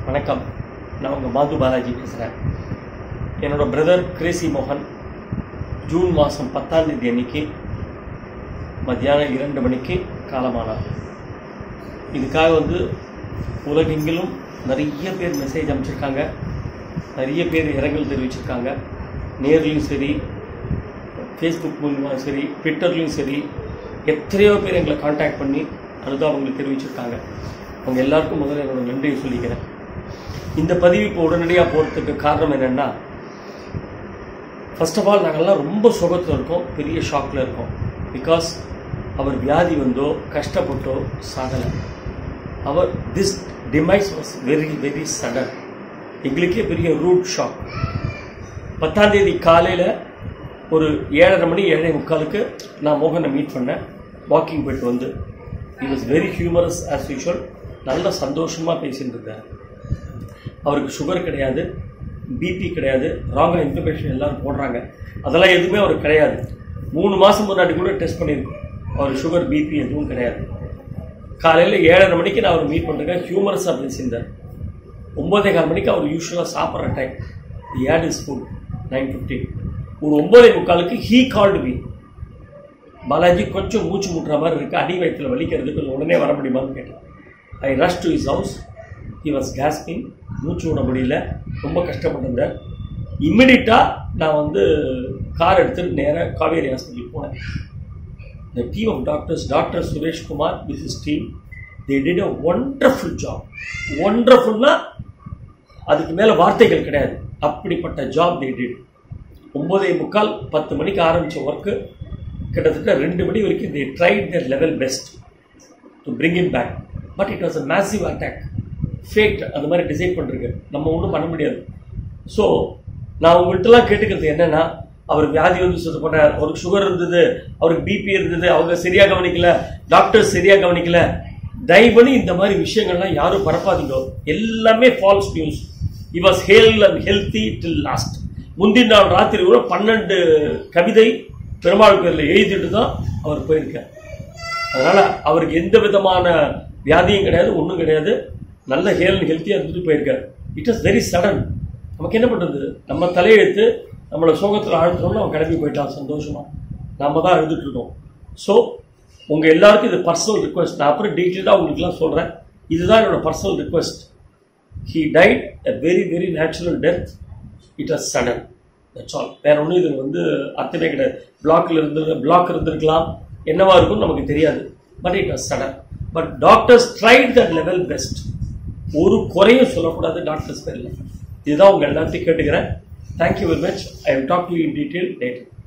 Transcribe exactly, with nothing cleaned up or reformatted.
வணக்கம். நான் உங்கள் மாது பாலாஜி பேசுகிறேன். என்னோட பிரதர் கிரேசி மோகன் ஜூன் மாதம் பத்தாம் தேதி அன்னைக்கு மத்தியானம் இரண்டு மணிக்கு காலமானார். இதுக்காக வந்து உலகெங்கிலும் நிறைய பேர் மெசேஜ் அனுப்பிச்சிருக்காங்க, நிறைய பேர் இரங்கல் தெரிவிச்சிருக்காங்க. நேர்லையும் சரி, ஃபேஸ்புக் மூலமாக சரி, ட்விட்டர்லையும் சரி, எத்தனையோ பேர் எங்களை கான்டாக்ட் பண்ணி அனுதாபங்களுக்கு தெரிவிச்சிருக்காங்க. அவங்க எல்லாருக்கும் முதல்ல என்னோட நன்றியை சொல்லிக்கிறேன். இந்த பதிவு இப்போ உடனடியாக போகிறதுக்கு காரணம் என்னென்னா, ஃபர்ஸ்ட் ஆஃப் ஆல் நாங்கள்லாம் ரொம்ப சுகத்தில் இருக்கோம், பெரிய ஷாக்கில் இருக்கோம். பிகாஸ் அவர் வியாதி வந்தோ கஷ்டப்பட்டோ சாகலை. அவர் this demise was very very sudden. எங்களுக்கே பெரிய ரூட் ஷாக். பத்தாம் தேதி காலையில் ஒரு ஏழரை மணி ஏழை முக்காலுக்கு நான் மோகனை மீட் பண்ணேன். வாக்கிங் போய்ட்டு வந்து he was very humorous as usual. நல்ல சந்தோஷமாக பேசிட்டு இருந்தார். அவருக்கு சுகர் கிடையாது, பிபி கிடையாது, ராங்காக இன்ஃபர்மேஷன் எல்லோரும் போடுறாங்க, அதெல்லாம் எதுவுமே அவருக்கு கிடையாது. மூணு மாதம் முன்னாடி கூட டெஸ்ட் பண்ணியிருக்கோம், அவருக்கு சுகர் பிபி எதுவும் கிடையாது. காலையில் ஏழரை மணிக்கு நான் அவர் மீட் பண்ணுறேன். ஹியூமரஸாக பேசியிருந்தார். ஒம்பதே கால் மணிக்கு அவர் யூஸ்வலாக சாப்பிட்ற time. The ate is food nine fifteen. ஒரு ஒம்பதே முக்காலுக்கு ஹீ கால்டு மீ. பாலாஜி கொஞ்சம் மூச்சு முட்டுற மாதிரி இருக்குது, அடி வயிற்றில் வலிக்கிறது, கொஞ்சம் உடனே வர முடியுமான்னு கேட்டேன். I rush to his house. He was gasping, மூச்சு விட முடியல, ரொம்ப கஷ்டப்பட்டிருந்தேன். இம்மிடியட்டாக நான் வந்து கார் எடுத்துட்டு நேராக காவேரி ஹாஸ்பிட்டலுக்கு போனேன். The team of doctors, doctor Suresh Kumar with his team, they did a wonderful job. ஒண்டர்ஃபுல்னா அதுக்கு மேலே வார்த்தைகள் கிடையாது, அப்படிப்பட்ட ஜாப் தே டிட். ஒம்பதே முக்கால் பத்து மணிக்கு ஆரம்பித்த ஒர்க்கு கிட்டத்தட்ட ரெண்டு மணி வரைக்கும் they tried their level best to bring him back. But it was a massive attack. Fact அந்த மாதிரி டிசைட் பண்ணுறீங்க, நம்ம ஒன்றும் பண்ண முடியாது. ஸோ நான் உங்கள்கிட்டலாம் கேட்டுக்கிறது என்னென்னா, அவர் வியாதி வந்து சுத்த பண்ணார், அவருக்கு சுகர் இருந்தது, அவருக்கு பிபி இருந்தது, அவங்க சரியாக கவனிக்கல, டாக்டர்ஸ் சரியாக கவனிக்கல. தயவு பண்ணி இந்த மாதிரி விஷயங்கள்லாம் யாரும் பரப்பாதீங்க. எல்லாமே false news. He was hale and healthy till last. முந்தின நாள் ராத்திரி கூட பன்னெண்டு கவிதை பெருமாள் பேரில் எழுதிட்டு தான் அவர் போயிருக்கார். அதனால் அவருக்கு எந்த விதமான வியாதியும் கிடையாது, ஒன்றும் கிடையாது. நல்ல ஹேல் ஹெல்த்தியாக இருந்துட்டு போயிருக்காரு. It was very sudden. நமக்கு என்ன பண்ணுறது, நம்ம தலையெழுத்து நம்மளை சோகத்தில் ஆழ்த்துறோம்னு அவன் கிளம்பி போயிட்டான் சந்தோஷமாக. நம்ம தான் அழுதுட்டு இருக்கோம். ஸோ உங்கள் எல்லாருக்கும் இது பர்சனல் ரிக்வெஸ்ட். நான் அப்புறம் டீட்டெயிலாக உங்களுக்குலாம் சொல்கிறேன். இதுதான் என்னோட personal request. He died a very very natural death. It was sudden. That's all. வேற ஒன்றும் இது வந்து அர்த்தமே கிடையாது. பிளாக்கில் இருந்து பிளாக் இருந்திருக்கலாம், என்னவா இருக்கும்னு நமக்கு தெரியாது. But it was sudden. But doctors tried that level best. ஒரு குறையும் சொல்லக்கூடாது டாக்டர்ஸ் பேரில். இதுதான் உங்கள் எல்லாத்தையும் கேட்டுக்கிறேன். Thank you very much. I will talk to you in detail later.